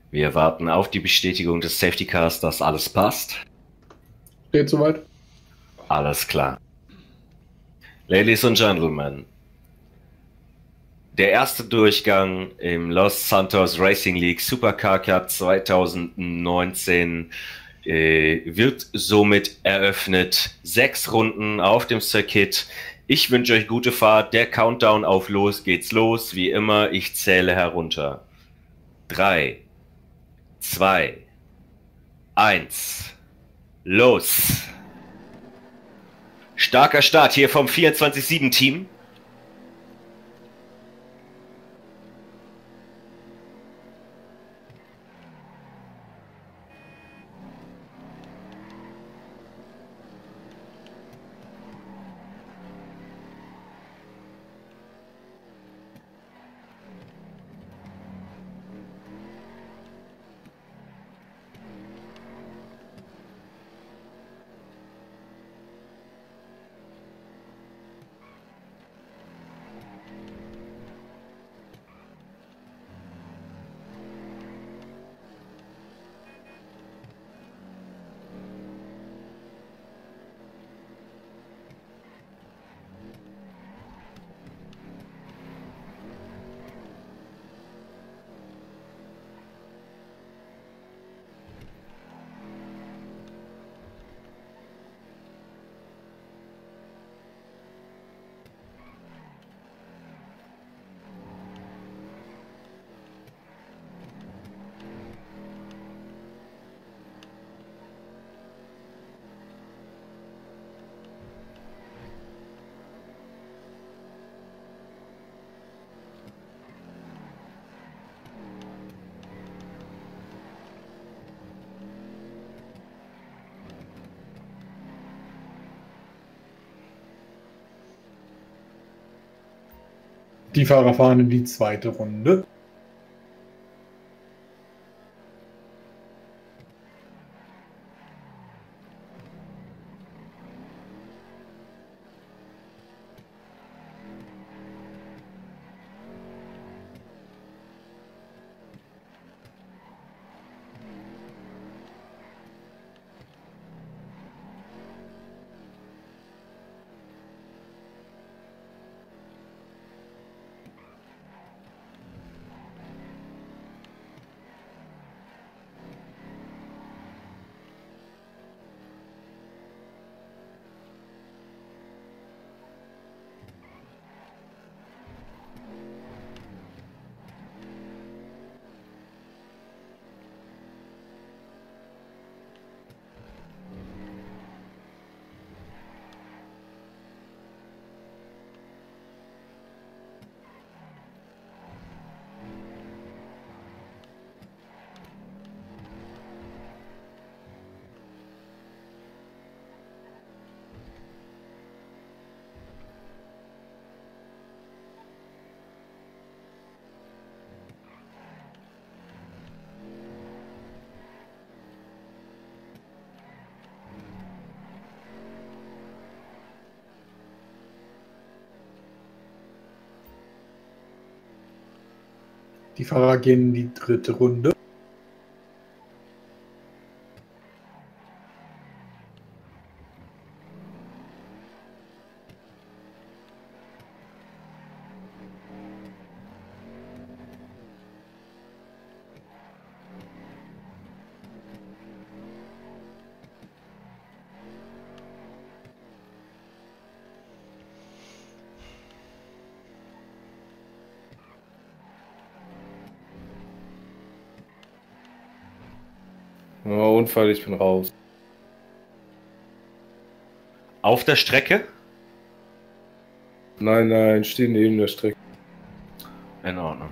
Wir warten auf die Bestätigung des Safety Cars, dass alles passt. Steht soweit? Alles klar. Ladies and Gentlemen, der erste Durchgang im Los Santos Racing League Supercar Cup 2019 wird somit eröffnet. 6 Runden auf dem Circuit. Ich wünsche euch gute Fahrt. Der Countdown auf los geht's los. Wie immer, ich zähle herunter. 3, 2, 1, los! Starker Start hier vom 24/7-Team. Die Fahrer fahren in die zweite Runde. Die Fahrer gehen in die dritte Runde. Oh, Unfall, ich bin raus. Auf der Strecke? Nein, nein, stehen neben der Strecke. In Ordnung.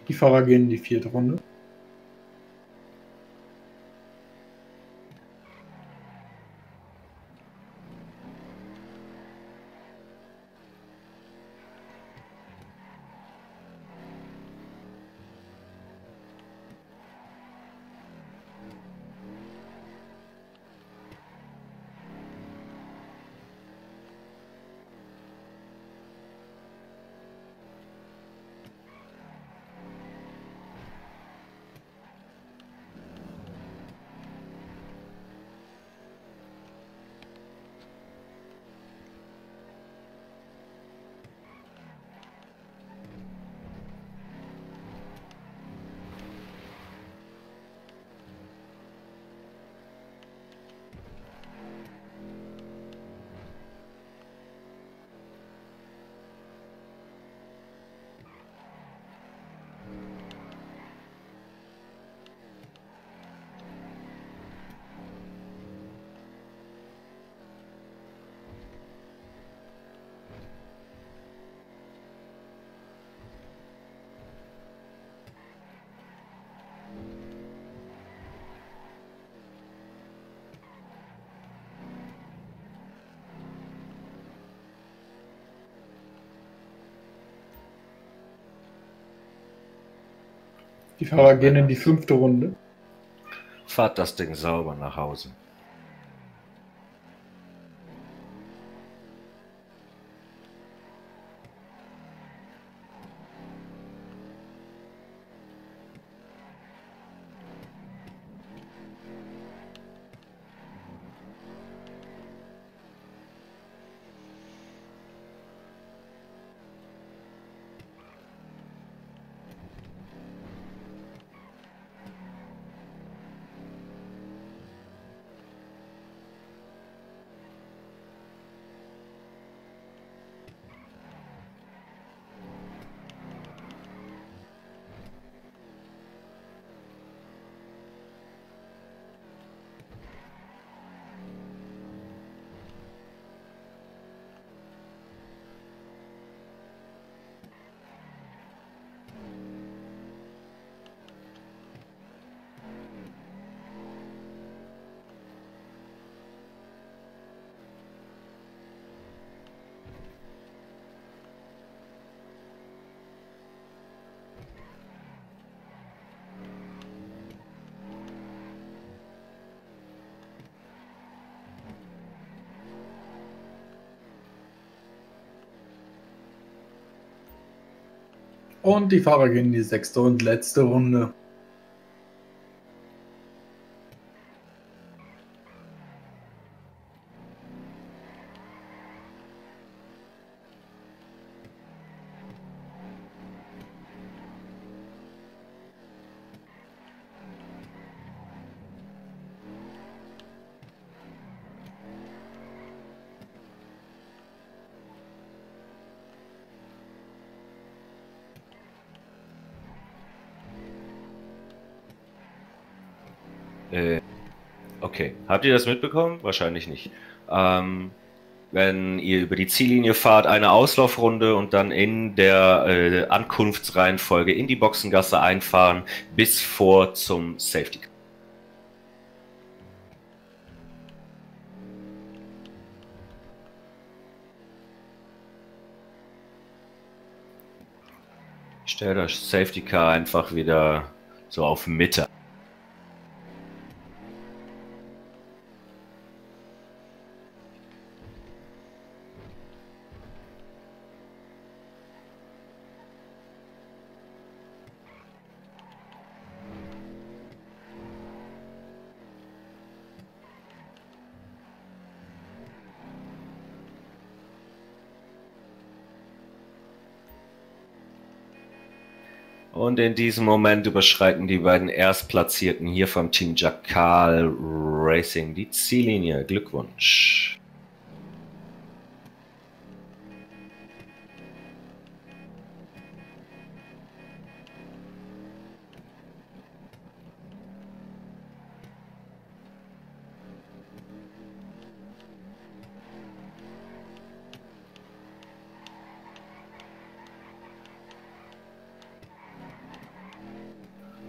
Die Fahrer gehen in die 4. Runde. Die Fahrer gehen in die 5. Runde. Fahrt das Ding sauber nach Hause. Und die Fahrer gehen in die 6. und letzte Runde. Okay, habt ihr das mitbekommen? Wahrscheinlich nicht. Wenn ihr über die Ziellinie fahrt, eine Auslaufrunde und dann in der Ankunftsreihenfolge in die Boxengasse einfahren bis vor zum Safety Car. Stellt das Safety Car einfach wieder so auf Mitte. Und in diesem Moment überschreiten die beiden Erstplatzierten hier vom Team Jakal Racing die Ziellinie. Glückwunsch.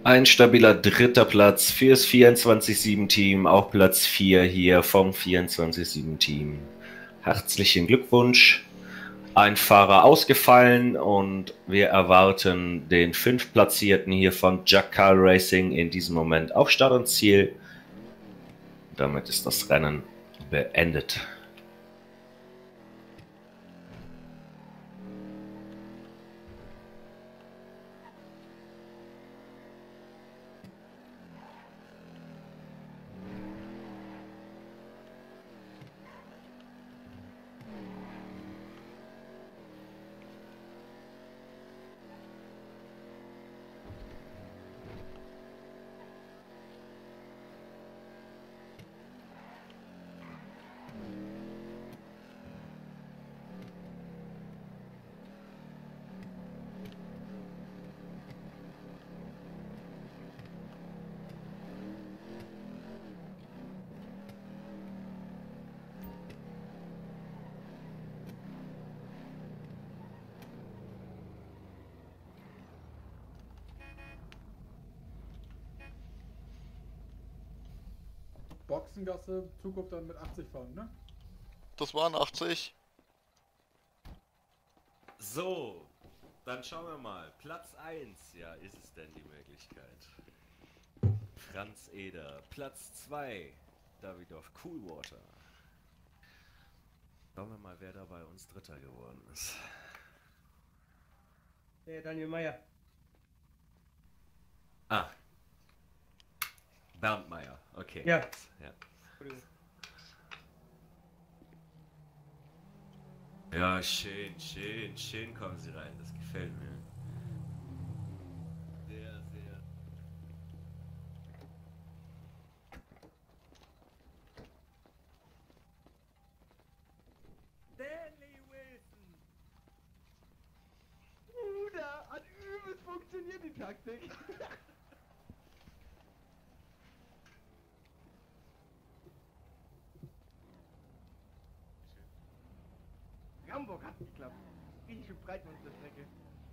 Ein stabiler dritter Platz fürs 24-7-Team, auch Platz 4 hier vom 24-7-Team. Herzlichen Glückwunsch. Ein Fahrer ausgefallen und wir erwarten den 5. Platzierten hier von Jakar Racing in diesem Moment auf Start und Ziel. Damit ist das Rennen beendet. Boxengasse, Zukunft dann mit 80 fahren, ne? Das waren 80. So, dann schauen wir mal. Platz 1, ja, ist es denn die Möglichkeit? Franz Eder. Platz 2, Davidoff Coolwater. Schauen wir mal, wer da bei uns Dritter geworden ist. Der Daniel Meyer. Ah. Bernd Meyer, okay. Ja. Ja. Entschuldigung. Ja, schön kommen Sie rein, das gefällt mir. Sehr, sehr. Stanley Wilson. Da hat übelst funktioniert die Taktik. Hamburg hat geklappt. Richtig schön breit auf der Strecke.